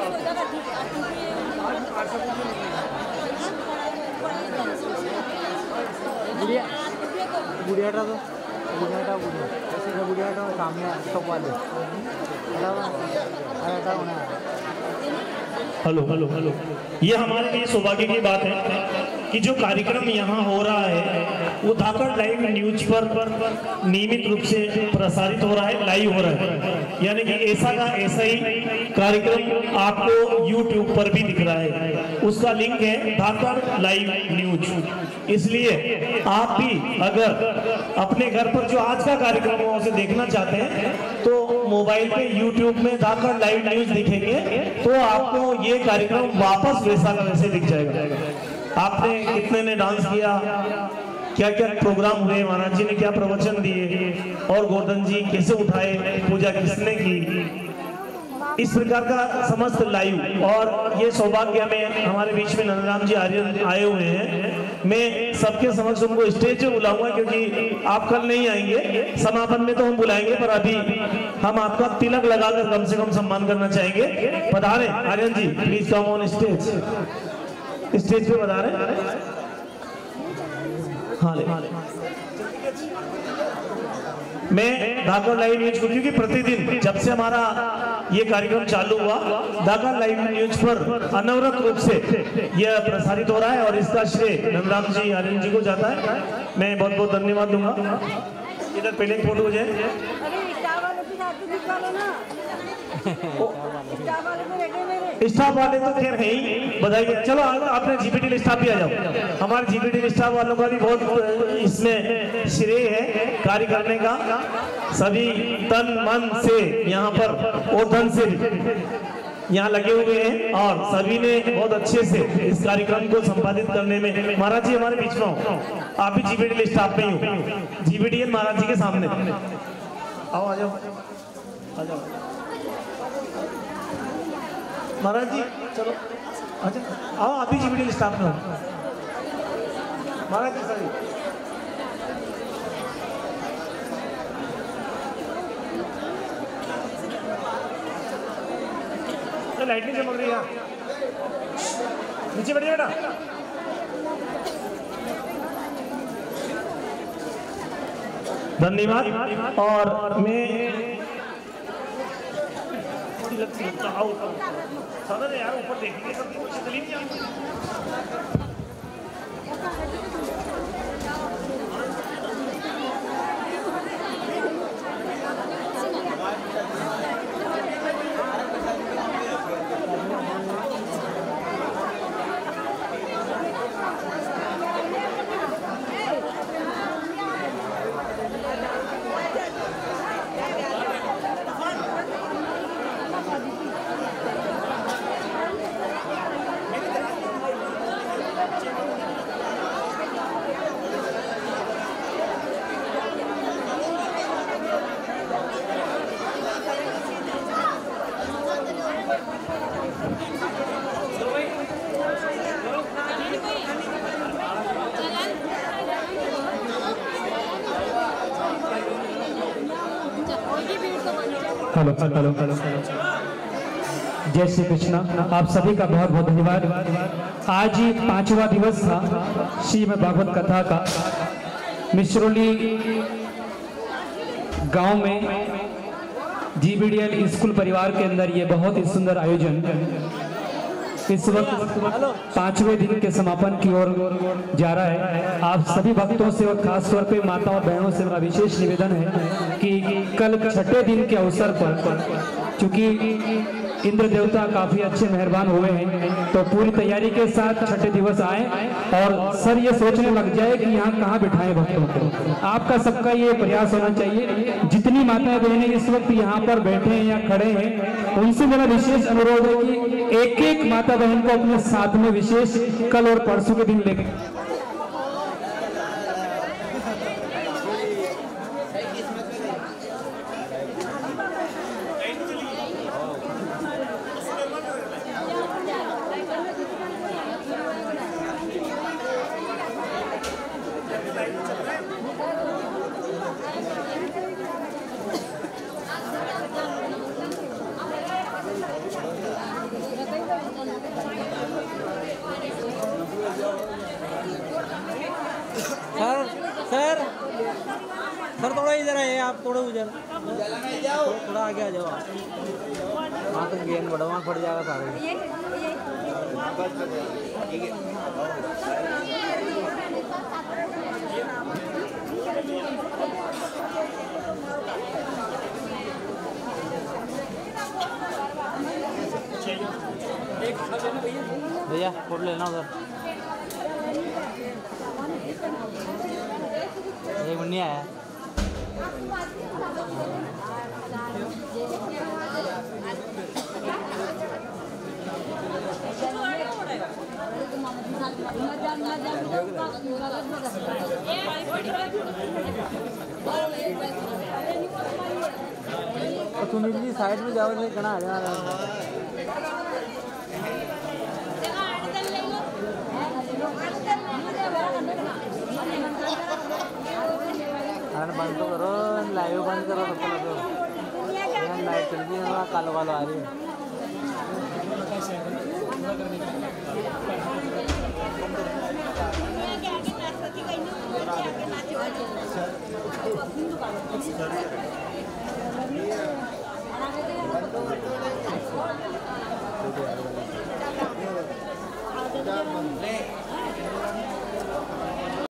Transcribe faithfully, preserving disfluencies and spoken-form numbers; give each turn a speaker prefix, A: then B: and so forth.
A: बुढ़िया बुढ़ियाटा तो बुढ़ियाटा बुढ़िया ऐसे बुढ़ियाटा सामने सब वाले
B: हेलो हेलो हेलो ये हमारे लिए सौभाग्य की बात है कि जो कार्यक्रम यहाँ हो रहा है वो धाकड़ लाइव न्यूज पर नियमित रूप से प्रसारित हो रहा है, लाइव हो रहा है। यानी कि ऐसा का ऐसा ही कार्यक्रम आपको यूट्यूब पर भी दिख रहा है, उसका लिंक है धाकड़ लाइव न्यूज। इसलिए आप भी अगर अपने घर पर जो आज का कार्यक्रम है उसे देखना चाहते हैं तो मोबाइल पे यूट्यूब में धाकड़ लाइव न्यूज दिखेंगे तो आपको ये कार्यक्रम वापस वैसा का वैसे दिख जाएगा। आपने कितने ने डांस किया, क्या क्या प्रोग्राम हुए, महाराज जी ने क्या प्रवचन दिए और गोवर्धन जी कैसे उठाए, पूजा किसने की, इस प्रकार का समस्त लाइव। और ये सौभाग्य में हमारे बीच में नंदराम जी आर्यन आए हुए हैं। मैं सबके समक्ष उनको स्टेज पे बुलाऊंगा क्योंकि आप कल नहीं आएंगे, समापन में तो हम बुलाएंगे, पर अभी हम आपका तिलक लगाकर कम से कम सम्मान करना चाहेंगे। पधारे Aryan ji, please come on stage. Stage पे पधारे। हाँ ले, हाँ ले। मैं धाकड़ लाइव न्यूज को क्योंकि प्रतिदिन जब से हमारा ये कार्यक्रम चालू हुआ धाकड़ लाइव न्यूज पर अनवरत रूप से यह प्रसारित हो रहा है और इसका श्रेय नंदराम जी आर्यन जी को जाता है। मैं बहुत बहुत धन्यवाद दूंगा। इधर पहले एक फोटो हो जाए। स्टाफ वाले तो खैर है ही, बधाई। चलो आपने जीपीटी स्टाफ भी आ जाओ। हमारे जीपीटी स्टाफ वालों का भी बहुत इसमें श्रेय है कार्य करने का। सभी तन मन से यहाँ पर और धन से भी यहाँ लगे हुए हैं और सभी ने बहुत अच्छे से इस कार्यक्रम को संपादित करने में। महाराज जी हमारे बीच में हो, आप भी जीपीटी स्टाफ में ही हो। जीपीटी महाराज जी के सामने आओ, आ जाओ आ जाओ महाराज जी, चलो अच्छा आओ, आप ही जीपीटी स्टाफ में हो। महाराज जी सर तो लाइट नहीं चमक रही है, नीचे बैठिए बेटा। धन्यवाद। और मैं यार ऊपर देखिए चली नहीं आती।
C: हेलो हेलो हेलो जय श्री कृष्णा। आप सभी का बहुत बहुत धन्यवाद। आज ही पांचवा दिवस था श्रीमद् भागवत कथा का। मिश्रोली गांव में जीबीडीएल स्कूल परिवार के अंदर ये बहुत ही सुंदर आयोजन इस वक्त पांचवें दिन के समापन की ओर जा रहा है। आप सभी भक्तों से और खास तौर पे माता और बहनों से मेरा विशेष निवेदन है कि कल छठे दिन के अवसर पर, चूंकि इंद्र देवता काफी अच्छे मेहरबान हुए हैं, तो पूरी तैयारी के साथ छठे दिवस आए और सर ये सोचने लग जाए कि यहाँ कहाँ बिठाएं भक्तों को। आपका सबका ये प्रयास होना चाहिए। जितनी माताएं बहनें इस वक्त यहाँ पर बैठे हैं या खड़े हैं, उनसे मेरा विशेष अनुरोध है कि एक एक माता बहन को अपने साथ में विशेष कल और परसों के दिन लेकर
A: आप थोड़े उधर थोड़ा आगे आ जाओ आप। वहाँ तक गेंद बढ़ो, वहाँ पड़ जाएगा सारे। भैया कोट लेना उधर एक मिनट नहीं आया। सुनील जी साइड में जाओ, नहीं कना आ जाना। बंद तो करो, लाइव बंद करो तब तक तो लाइट चल रही है, कालो कालो आ रही है।
D: ले